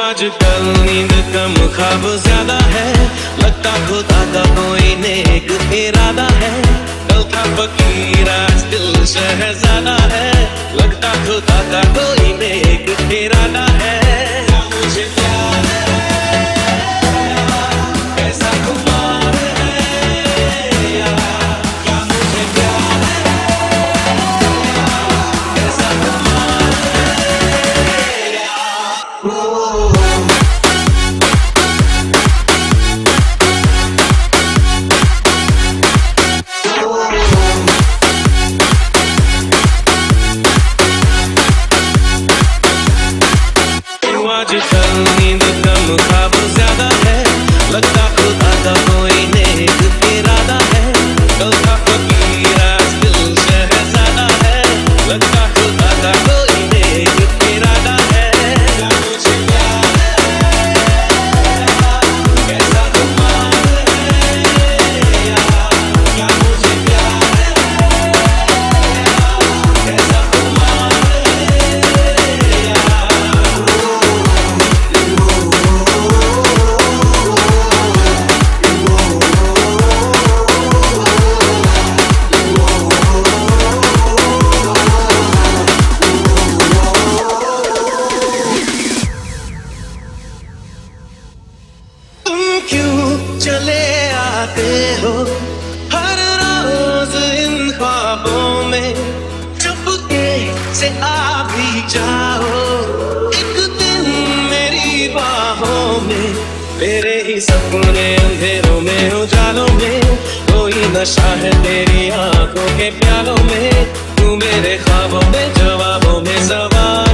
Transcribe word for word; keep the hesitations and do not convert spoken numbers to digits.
आजकल नींद कम ख्वाब ज्यादा है, लगता खुदा का कोई नेक इरादा है। कल था फकीर आज दिल शहजादा है, लगता खुदा का कोई नेक इरादा है। मुझे प्यार है कैसा खुमार है यार, क्या मुझे प्यार है कैसा खुमार है यार। आजकल नींद कम ख्वाब ज्यादा है, लगता खुदा का कोई नेक इरादा है। कल था फकीर आज दिल शहजादा है, लगता खुदा का कोई नेक इरादा है। क्या मुझे प्यार है कैसा खुमार है यार, क्या मुझे प्यार है कैसा खुमार है यार। क्यों चले आते हो हर रोज इन ख्वाबों में, चुपके से आ भी जाओ एक दिन मेरी बाहों में। तेरे ही सपने अंधेरों में उजालों में, कोई नशा है तेरी आंखों के प्यालों में। तू मेरे ख्वाबों में जवाबों में सवाल